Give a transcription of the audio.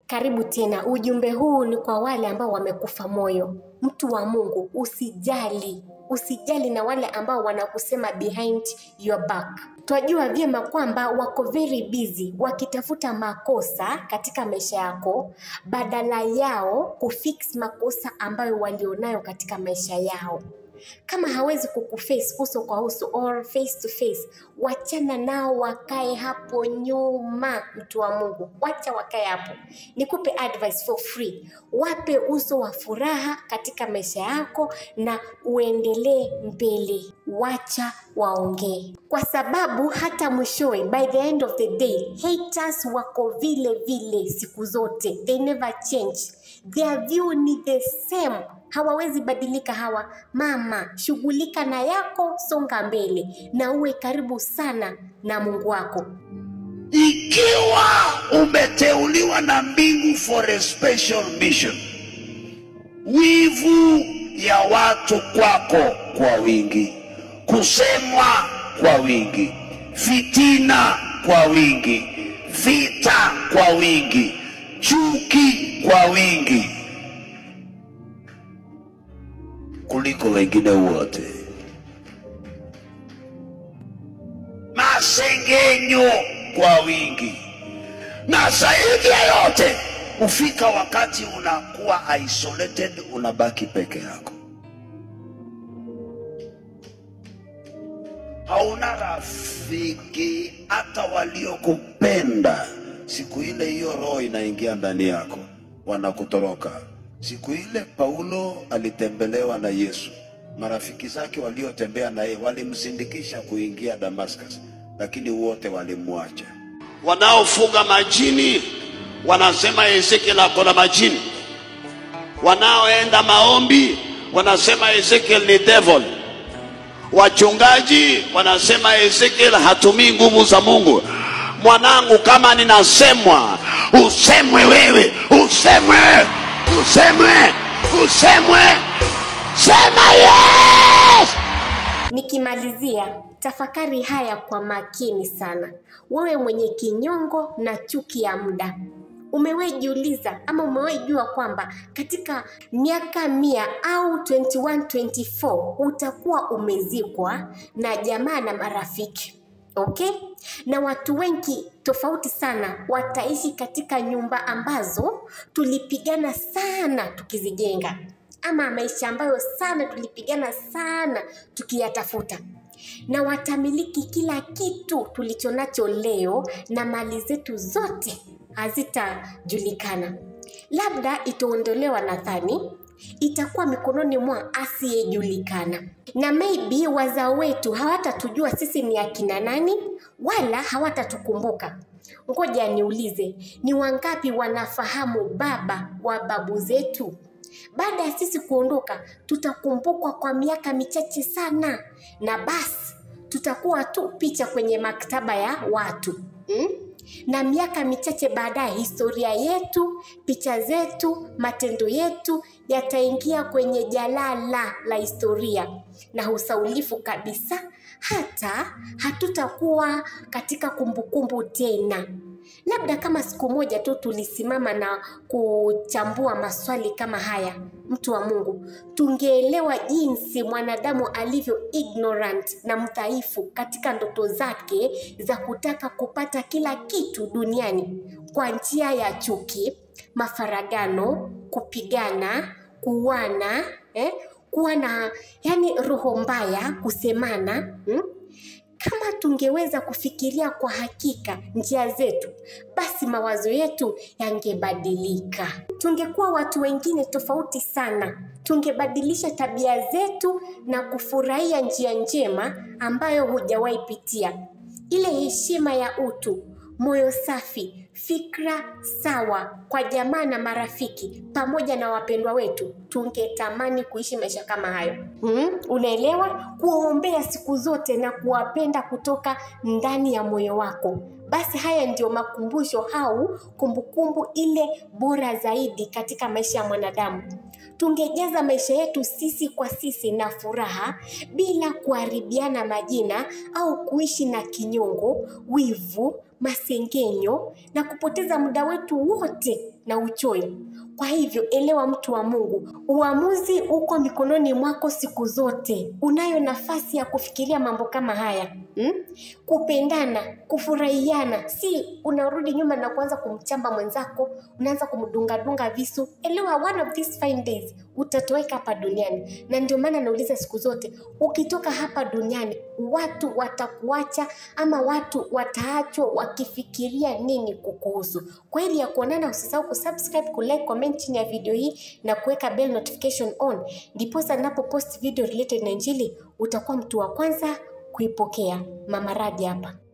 Karibu tena. Ujumbe huu ni kwa wale ambao wamekufa moyo. Mtu wa Mungu, usijali na wale ambao wanakusema behind your back. Twajua vyema kwamba wako very busy wakitafuta makosa katika maisha yako badala yao kufix makosa ambayo walionayo katika maisha yao. Kama hawezi kukuface uso kwa uso or face to face, wachana nao, wakae hapo nyuma. Mtu wa Mungu, wacha wakae hapo. Nikupe advice for free. Wape uso wa furaha katika maisha yako na uendelee mbele. Wacha waongee. Kwa sababu hata mwishowe, by the end of the day, haters wako vile vile siku zote. They never change. Their view ni the same. Hawawezi badilika hawa. Mama, shughulika na yako, songa mbele na uwe karibu sana na Mungu wako. Ikiwa umeteuliwa na mbingu for a special mission, wivu ya watu kwako kwa wingi, kusemwa kwa wingi, fitina kwa wingi, vita kwa wingi, chuki kwa wingi kuliko wengine wote, masengenyo kwa wingi, na zaidi ya yote ufika wakati unakuwa isolated, unabaki peke yako, hauna rafiki. Hata waliokupenda siku ile hiyo roho inaingia ndani yako, wanakutoroka. Siku ile Paulo alitembelewa na Yesu, marafiki zake waliotembea na yeye walimsindikisha kuingia Damascus, lakini wote walimwacha. Wanaofuga majini wanasema Ezekiel akona majini, wanaoenda maombi wanasema Ezekiel ni devil, wachungaji wanasema Ezekiel hatumii nguvu za Mungu. Mwanangu, kama ninasemwa, usemwe wewe, usemwe, sema yes. Nikimalizia, tafakari haya kwa makini sana. Wewe mwenye kinyongo na chuki ya muda, umewahi jiuliza ama umewahi jua kwamba katika miaka 100 au 21-24 utakuwa umezikwa na jamaa na marafiki? Okay? Na watu wengi tofauti sana wataishi katika nyumba ambazo tulipigana sana tukizijenga, ama maisha ambayo sana tulipigana sana tukiyatafuta, na watamiliki kila kitu tulichonacho leo, na mali zetu zote hazitajulikana. Labda itaondolewa, nadhani itakuwa mikononi mwa asiyejulikana, na maybe wazao wetu hawatatujua sisi ni akina nani, wala hawatatukumbuka. Ngoja niulize, ni wangapi wanafahamu baba wa babu zetu? Baada ya sisi kuondoka, tutakumbukwa kwa miaka michache sana, na basi tutakuwa tu picha kwenye maktaba ya watu. Na miaka michache baadaye, historia yetu, picha zetu, matendo yetu yataingia kwenye jalala la historia na usaulifu kabisa. Hata hatutakuwa katika kumbukumbu tena. Labda kama siku moja tu tulisimama na kuchambua maswali kama haya, mtu wa Mungu, tungeelewa jinsi mwanadamu alivyo ignorant na mdhaifu katika ndoto zake za kutaka kupata kila kitu duniani kwa njia ya chuki, mafaragano, kupigana, kuuana, kuwa na roho mbaya, kusemana. Kama tungeweza kufikiria kwa hakika njia zetu, basi mawazo yetu yangebadilika. Tungekuwa watu wengine tofauti sana. Tungebadilisha tabia zetu na kufurahia njia njema ambayo hujawahi pitia. Ile heshima ya utu, moyo safi, fikra sawa kwa jamaa na marafiki pamoja na wapendwa wetu, tungetamani kuishi maisha kama hayo. Unaelewa? Kuombea siku zote na kuwapenda kutoka ndani ya moyo wako. Basi haya ndio makumbusho au kumbukumbu ile bora zaidi katika maisha ya mwanadamu. Tungejaza maisha yetu sisi kwa sisi na furaha, bila kuharibiana majina au kuishi na kinyongo, wivu, masengenyo na kupoteza muda wetu wote na uchoyo. Kwa hivyo elewa mtu wa Mungu, uamuzi uko mikononi mwako siku zote. Unayo nafasi ya kufikiria mambo kama haya. Kupendana, kufurahiana, si unarudi nyuma na kuanza kumchamba mwenzako, unaanza kumdunga visu. Elewa one of these fine days utatoweka hapa duniani. Na ndio maana nauliza siku zote, ukitoka hapa duniani watu watakuacha ama watu wataachwa wakifikiria nini kukuhusu? Kwa hili ya kuonana, usisahau kusubscribe, kulike, comment chini ya video hii na kuweka bell notification on. Ndiposa ninapo post video related na Injili utakuwa mtu wa kwanza kuipokea. Mama Radi hapa.